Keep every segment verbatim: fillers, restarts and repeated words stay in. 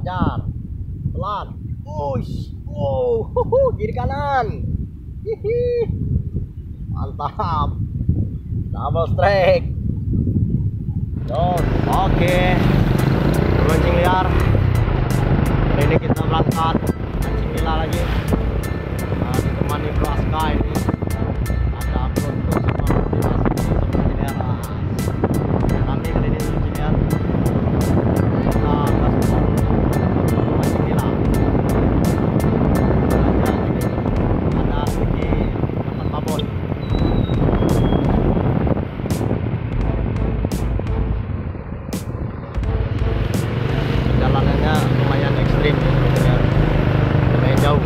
kejar. Pelan. Ush. Wow, huhu, kiri kanan. Hihi. Mantap. Double strike. Yo, oke. Mancing liar. Hari ini kita berangkat mancing nila lagi. Nah, ditemani Bro Aska ini. Ada upload untuk semua motivasi mancing liar. Kami kali ini mancing liar. Kita kasih mancing nila. Ada pergi tempat babon. Jalanannya lumayan ekstrim ya, lumayan jauh.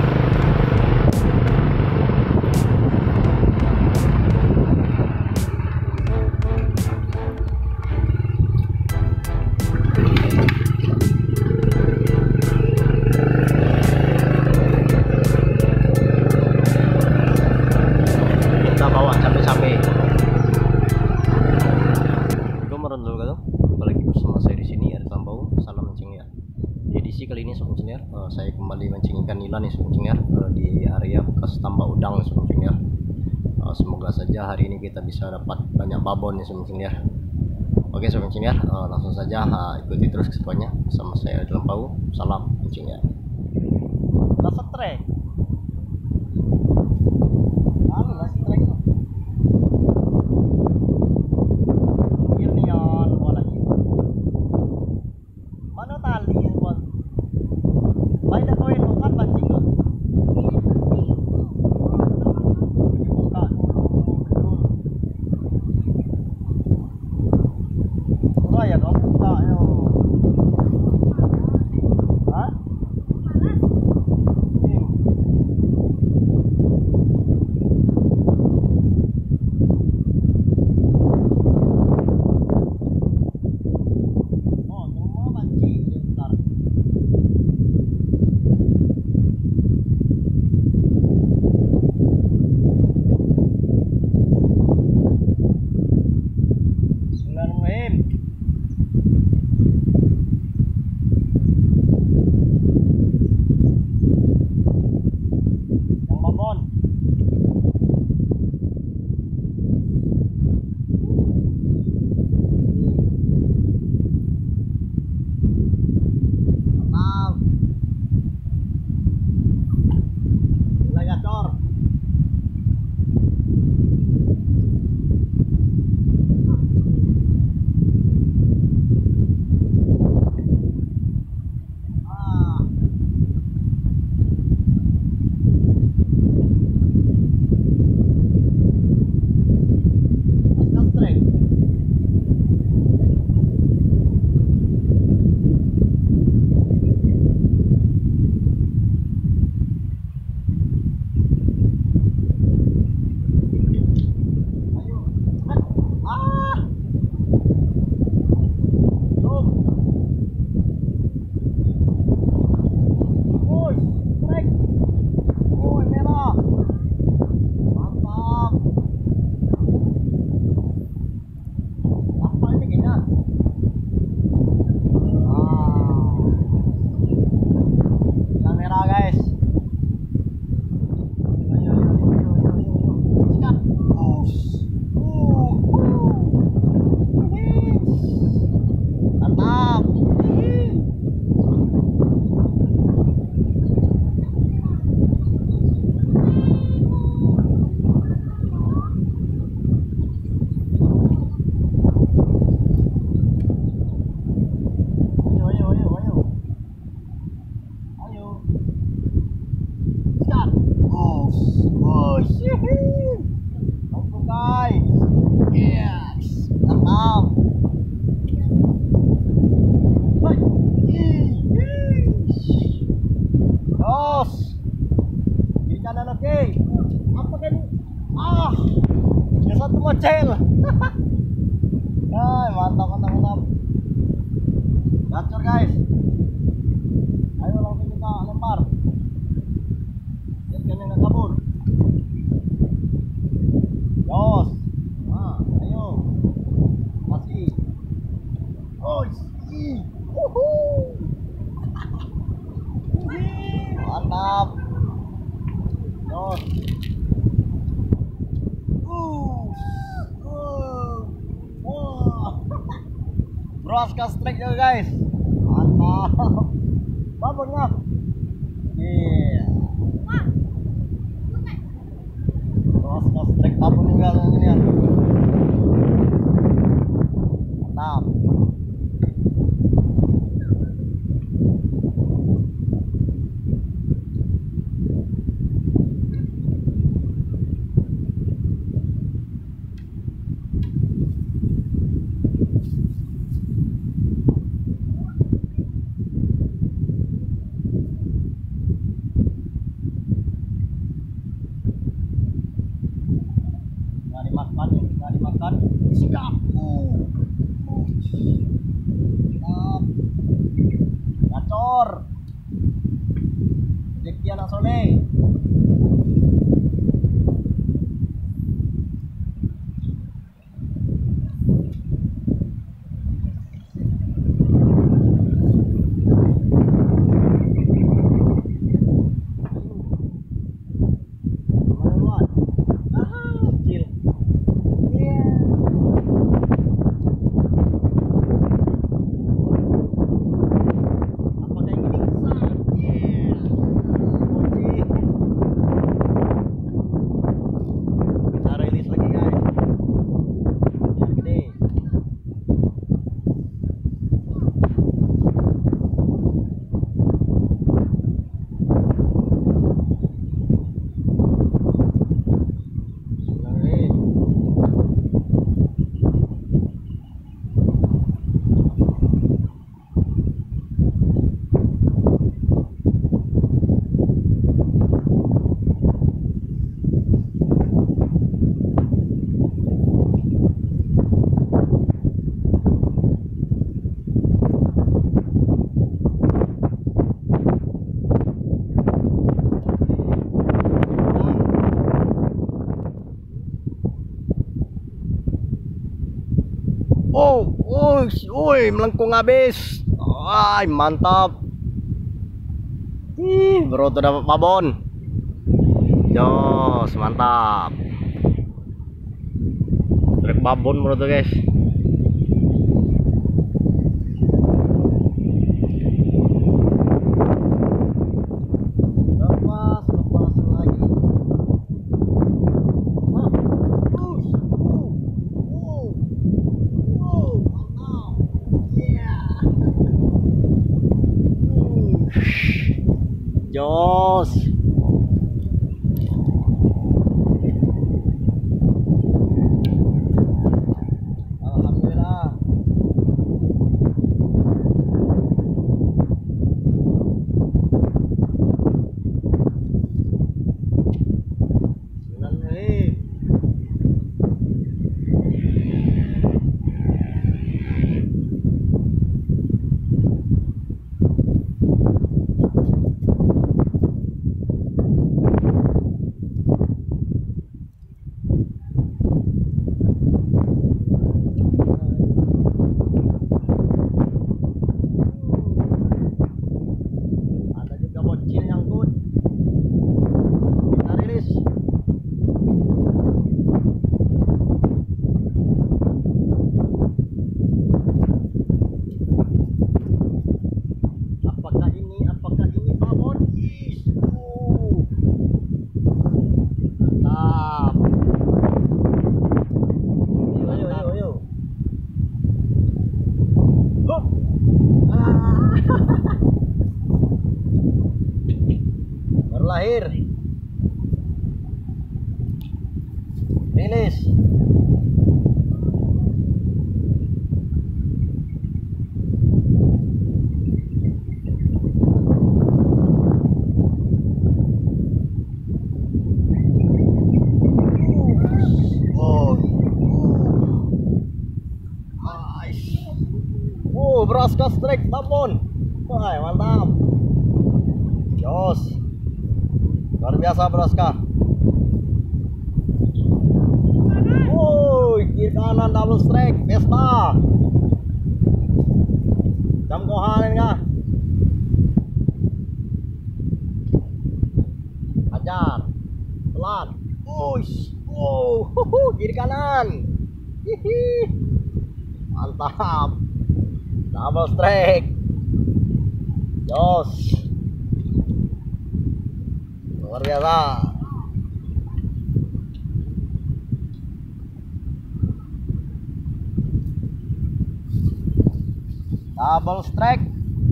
Kita bawa capek-capek. Gue meron dulu kan, balik bersama saya di sini ada Tambau. Salam mancing liar. Di edisi kali ini sobat mancing liar, uh, saya kembali mancing ikan nila nih sobat mancing liar, uh, di area bekas tambak udang nih sobat mancing liar. Uh, semoga saja hari ini kita bisa dapat banyak babon nih sobat mancing liar. Oke sobat mancing liar, uh, langsung saja uh, ikuti terus keseruannya bersama saya di Tambau. Salam mancing liar. Dapat trek. Lalu nasi trek. Mana tali ya, Bon? Baik dah kau elok kan pancing tu. Buka. Oh ya kau buka yo. Hah? Mocel. Ay, mantap mantap mantap. Gacor guys. Ayo langsung kita lempar. Lihat yang kabur. Jos. Nah, ayo. Masih. Oh, ih. Uhu. Broska strike juga guys. Mantap. Babonnya. Iya. Broska strike babon juga ini ya. Mantap. Dimakan, nggak dimakan, siap. Uh, uh, siap. Gacor. Rezeki anak soleh. Oh, oh, oi, melengkung habis. Ay, mantap. Ih, bro tuh dapat babon. Jos, mantap. Trek babon bro tuh guys. Lepas, lepas lagi. Jos. Alhamdulillah. Baru lahir. Rilis. Oh, Broska strike babon. Wah, mantap. Jos. Luar biasa Broska. Oh, kiri kanan double strike Vespa. Jam kohan enggak? Hajar. Pelan. Ush. Oh, kiri kanan. Hihi. Mantap. Double strike. Jos. Luar biasa. Double strike.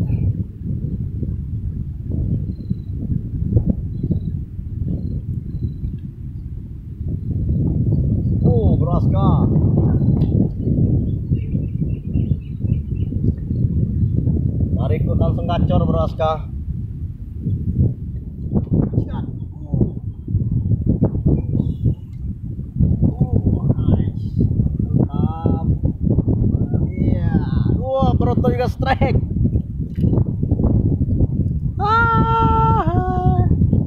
Oh, beraska. Tarikut langsung gacor beraska. Broto juga strike. Ah.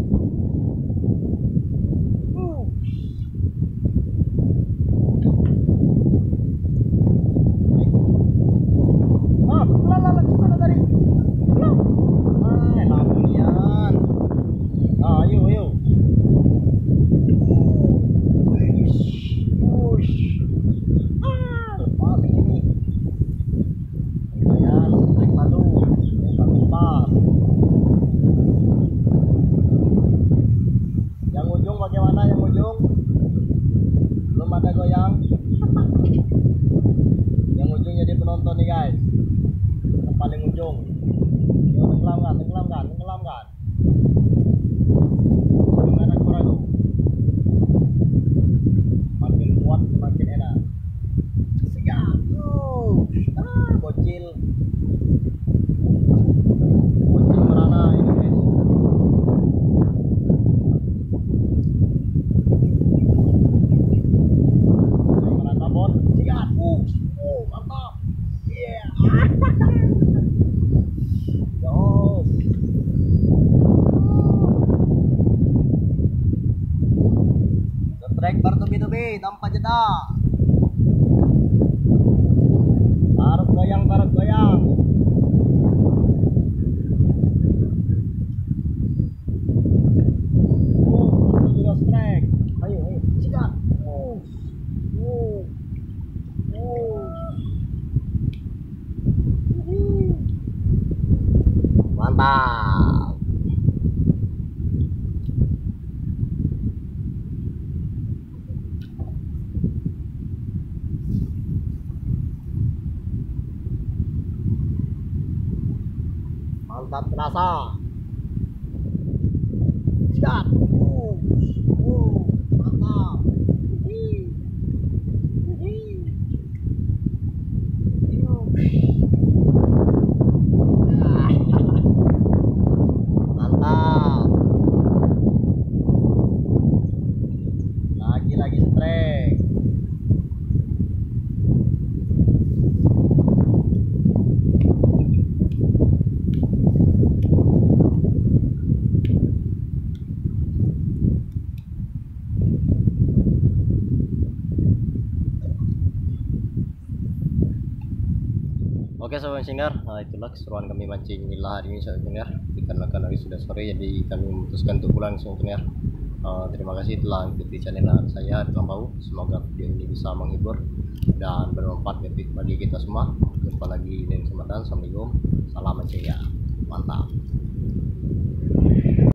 Uh. Ah, lala lala gimana tadi? Ah, lamian. Ah, ayo ayo. Ush. Ah, lepas ini. Yang ujung bagaimana, yang ujung belum ada goyang. Yang ujung jadi penonton nih guys, yang paling ujung. Yo, tenggelamkan, tenggelamkan, tenggelamkan. Jangan ragu-ragu. Makin kuat makin enak. Siap. Uh, ah, bocil. Bocil merana ini guys. Yang merana bot. Siap. Uh, uh, mantap. Yeah. Jos. Strike bertubi-tubi tanpa jeda. Taruh goyang, taruh goyang. Oh, juga strike. Ayo, ayo, sikat. Oh, oh, oh. Mantap. Mantap terasa. Sikat. Uh, uh, mantap. Wih. Wih. Ah. Mantap. Lagi-lagi strike. Oke sobat mancingers, nah itulah keseruan kami mancing nila hari ini sobat mancingers. Dikarenakan hari sudah sore jadi kami memutuskan untuk pulang sobat mancingers. Uh, terima kasih telah mengikuti channel saya Tambau. Semoga video ini bisa menghibur dan bermanfaat bagi kita semua. Jumpa lagi di kesempatan. Assalamualaikum, salam mancing ya, mantap.